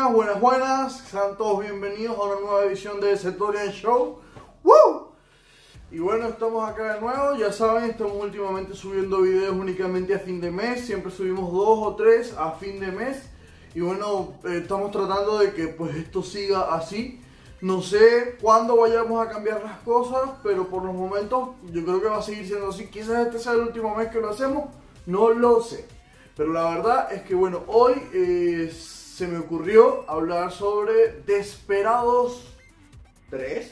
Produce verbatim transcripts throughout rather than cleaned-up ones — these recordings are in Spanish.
Buenas, buenas, buenas. Sean todos bienvenidos a una nueva edición de Setorian Show. ¡Woo! Y bueno, estamos acá de nuevo. Ya saben, estamos últimamente subiendo videos únicamente a fin de mes. Siempre subimos dos o tres a fin de mes. Y bueno, eh, estamos tratando de que pues esto siga así. No sé cuándo vayamos a cambiar las cosas, pero por los momentos yo creo que va a seguir siendo así. Quizás este sea el último mes que lo hacemos, no lo sé. Pero la verdad es que bueno, hoy eh, se me ocurrió hablar sobre Desperados tres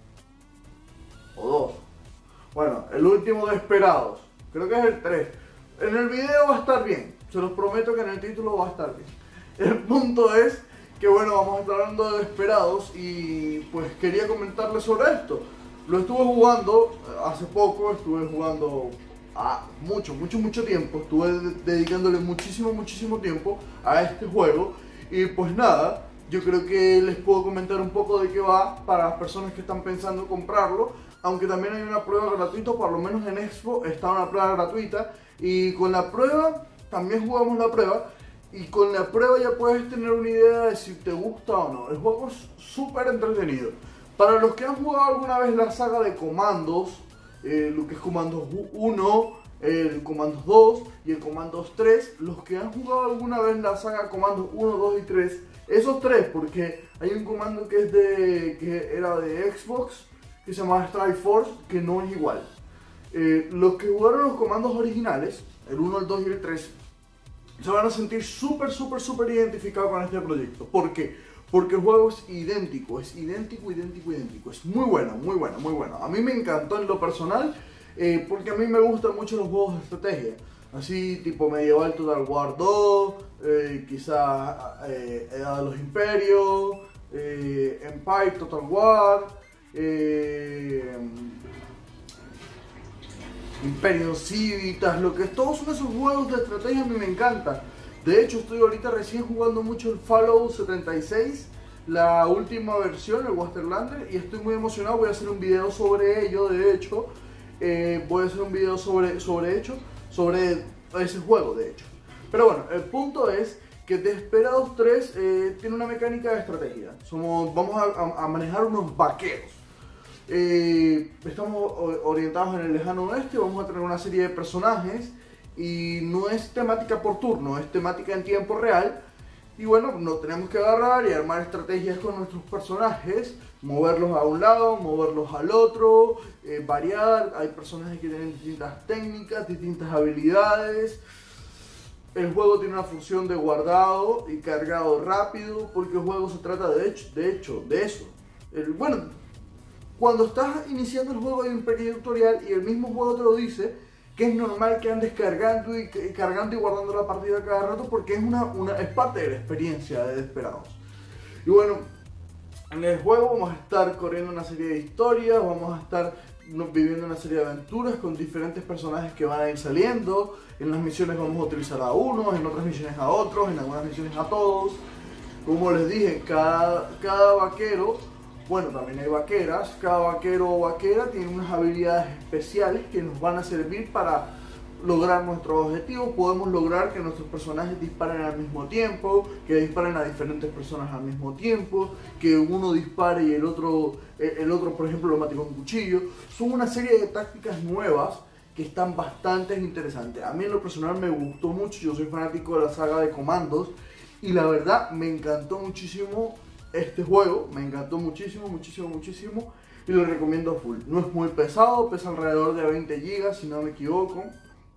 o dos. Bueno, el último Desperados, creo que es el tres. En el video va a estar bien, se los prometo que en el título va a estar bien. El punto es que bueno, vamos a estar hablando de Desperados y pues quería comentarles sobre esto. Lo estuve jugando hace poco, estuve jugando a mucho, mucho, mucho tiempo. Estuve dedicándole muchísimo, muchísimo tiempo a este juego. Y pues nada, yo creo que les puedo comentar un poco de qué va para las personas que están pensando comprarlo. Aunque también hay una prueba gratuita, por lo menos en Expo está una prueba gratuita. Y con la prueba, también jugamos la prueba. Y con la prueba ya puedes tener una idea de si te gusta o no. El juego es súper entretenido. Para los que han jugado alguna vez la saga de Comandos, eh, lo que es Comandos uno, el Comandos dos y el Comandos tres, los que han jugado alguna vez la saga Comandos uno, dos y tres, esos tres, porque hay un comando que, es de, que era de Xbox, que se llama Strike Force, que no es igual. Eh, los que jugaron los comandos originales, el uno, el dos y el tres, se van a sentir súper, súper, súper identificados con este proyecto. ¿Por qué? Porque el juego es idéntico, es idéntico, idéntico, idéntico. Es muy bueno, muy bueno, muy bueno. A mí me encantó en lo personal, eh, porque a mí me gustan mucho los juegos de estrategia. Así tipo Medieval Total War dos, eh, quizá eh, Edad de los Imperios, eh, Empire Total War, eh, Imperio Civitas, lo que todos son esos juegos de estrategia a mí me encantan. De hecho, estoy ahorita recién jugando mucho el Fallout setenta y seis, la última versión, el Wastelanders, y estoy muy emocionado. Voy a hacer un video sobre ello, de hecho. Eh, voy a hacer un video sobre, sobre, hecho, sobre ese juego, de hecho. Pero bueno, el punto es que Desperados tres eh, tiene una mecánica de estrategia. Somos, vamos a, a, a manejar unos vaqueros. Eh, estamos orientados en el lejano oeste, vamos a tener una serie de personajes y no es temática por turno, es temática en tiempo real. Y bueno, nos tenemos que agarrar y armar estrategias con nuestros personajes, moverlos a un lado, moverlos al otro, eh, variar. Hay personajes que tienen distintas técnicas, distintas habilidades. El juego tiene una función de guardado y cargado rápido, porque el juego se trata de hecho de, hecho, de eso. El, bueno, cuando estás iniciando el juego hay un pequeño tutorial y el mismo juego te lo dice, que es normal que andes cargando y, y cargando y guardando la partida cada rato, porque es, una, una, es parte de la experiencia de Desperados. Y bueno, en el juego vamos a estar corriendo una serie de historias, vamos a estar viviendo una serie de aventuras con diferentes personajes que van a ir saliendo. En las misiones vamos a utilizar a unos, en otras misiones a otros, en algunas misiones a todos. Como les dije, cada, cada vaquero, bueno, también hay vaqueras, cada vaquero o vaquera tiene unas habilidades especiales que nos van a servir para lograr nuestros objetivos. Podemos lograr que nuestros personajes disparen al mismo tiempo, que disparen a diferentes personas al mismo tiempo, que uno dispare y el otro, el otro por ejemplo, lo mate con un cuchillo. Son una serie de tácticas nuevas que están bastante interesantes. A mí en lo personal me gustó mucho, yo soy fanático de la saga de Comandos y la verdad me encantó muchísimo este juego, me encantó muchísimo, muchísimo, muchísimo y lo recomiendo a full. No es muy pesado, pesa alrededor de veinte gigas si no me equivoco.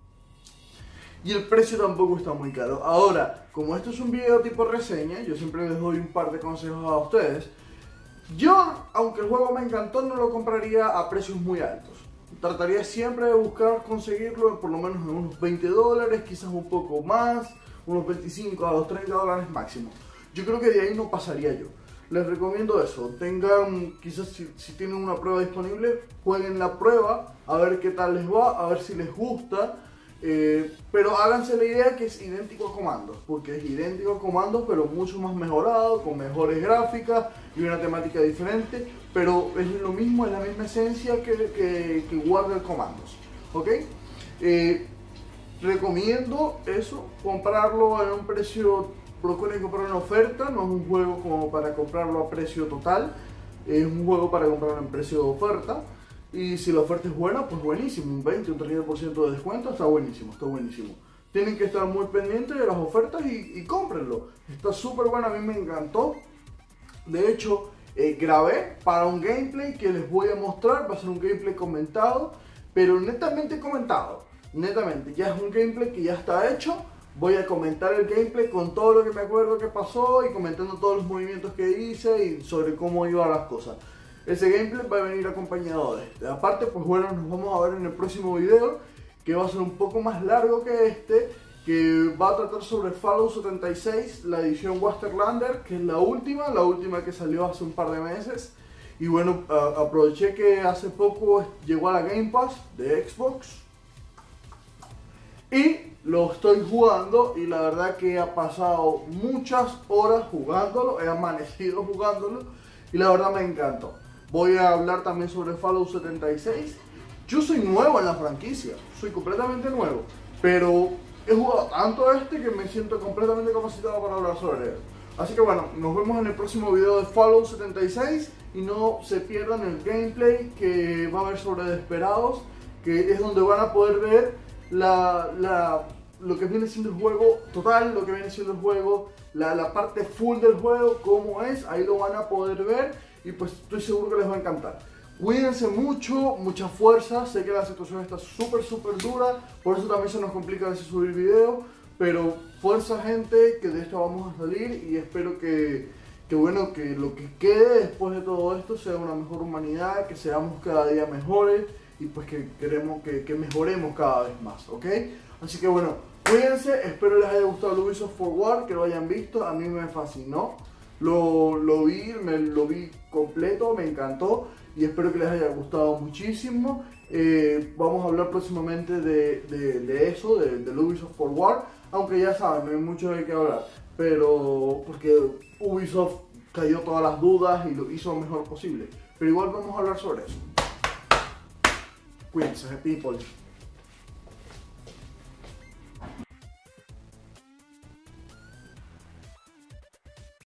Y el precio tampoco está muy caro. Ahora, como esto es un video tipo reseña, yo siempre les doy un par de consejos a ustedes. Yo, aunque el juego me encantó, no lo compraría a precios muy altos. Trataría siempre de buscar conseguirlo por lo menos en unos veinte dólares, quizás un poco más, unos veinticinco a los treinta dólares máximo. Yo creo que de ahí no pasaría yo. Les recomiendo eso, tengan, quizás si, si tienen una prueba disponible, jueguen la prueba, a ver qué tal les va, a ver si les gusta. Eh, pero háganse la idea que es idéntico a Comandos, porque es idéntico a Comandos pero mucho más mejorado, con mejores gráficas y una temática diferente, pero es lo mismo, es la misma esencia que, que, que guarda el Comandos, ¿ok? Eh, recomiendo eso, comprarlo en un precio procuren comprar una oferta, no es un juego como para comprarlo a precio total, es un juego para comprarlo en precio de oferta. Y si la oferta es buena, pues buenísimo, un veinte, un treinta por ciento de descuento, está buenísimo, está buenísimo. Tienen que estar muy pendientes de las ofertas y, y cómprenlo. Está súper bueno, a mí me encantó. De hecho, eh, grabé para un gameplay que les voy a mostrar, va a ser un gameplay comentado, pero netamente comentado, netamente, ya es un gameplay que ya está hecho. Voy a comentar el gameplay con todo lo que me acuerdo que pasó y comentando todos los movimientos que hice y sobre cómo iban las cosas. Ese gameplay va a venir acompañado de este. Aparte, pues bueno, nos vamos a ver en el próximo video, que va a ser un poco más largo que este, que va a tratar sobre Fallout setenta y seis, la edición Wastelanders, que es la última, la última que salió hace un par de meses. Y bueno, uh, aproveché que hace poco llegó a la Game Pass de Xbox y lo estoy jugando, y la verdad que ha pasado muchas horas jugándolo, he amanecido jugándolo y la verdad me encantó. Voy a hablar también sobre Fallout setenta y seis. Yo soy nuevo en la franquicia, soy completamente nuevo, pero he jugado tanto a este que me siento completamente capacitado para hablar sobre él. Así que bueno, nos vemos en el próximo video de Fallout setenta y seis y no se pierdan el gameplay que va a haber sobre Desperados, que es donde van a poder ver la, la, lo que viene siendo el juego total, lo que viene siendo el juego, la, la parte full del juego, cómo es, ahí lo van a poder ver. Y pues estoy seguro que les va a encantar. Cuídense mucho, mucha fuerza. Sé que la situación está súper, súper dura. Por eso también se nos complica a veces subir video. Pero fuerza, gente, que de esto vamos a salir. Y espero que, que, bueno, que lo que quede después de todo esto sea una mejor humanidad. Que seamos cada día mejores. Y pues que queremos que, que mejoremos cada vez más, ¿ok? Así que bueno, cuídense. Espero les haya gustado el Ubisoft Forward, que lo hayan visto. A mí me fascinó. Lo, lo vi, me lo vi completo, me encantó y espero que les haya gustado muchísimo. Eh, vamos a hablar próximamente de, de, de eso, de, de Ubisoft Forward, aunque ya saben, no hay mucho de qué hablar, pero porque Ubisoft cayó todas las dudas y lo hizo lo mejor posible, pero igual vamos a hablar sobre eso. Cuídense, people.